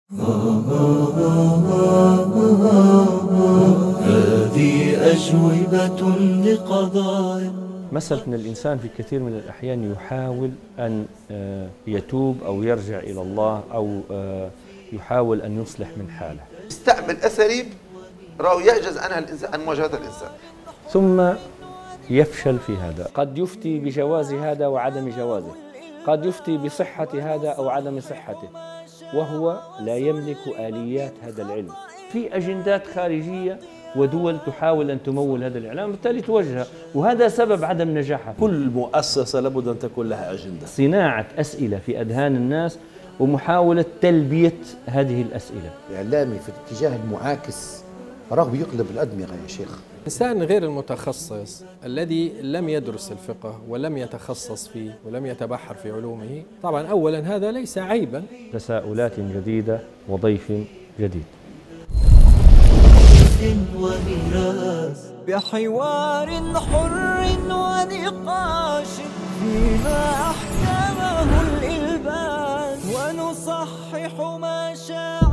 هذه أجوبة لقضايا. مسألة أن الإنسان في كثير من الأحيان يحاول أن يتوب أو يرجع إلى الله أو يحاول أن يصلح من حاله، يستعمل أساليب راه يعجز عنها الإنسان عن مواجهة الإنسان، ثم يفشل في هذا. قد يفتي بجواز هذا وعدم جوازه، قد يفتي بصحة هذا أو عدم صحته، وهو لا يملك آليات هذا العلم. في أجندات خارجية ودول تحاول أن تمول هذا الإعلام، وبالتالي توجهه، وهذا سبب عدم نجاحها. كل مؤسسة لابد أن تكون لها أجندة. صناعة أسئلة في أذهان الناس ومحاولة تلبية هذه الأسئلة. الإعلامي في الاتجاه المعاكس رغب يقلب الأدمغة يا شيخ. الإنسان غير المتخصص الذي لم يدرس الفقه ولم يتخصص فيه ولم يتبحر في علومه، طبعا أولا هذا ليس عيبا. تساؤلات جديدة وضيف جديد. بحوار حر ونقاش فيما أحكمه الإلباس، ونصحح ما شاء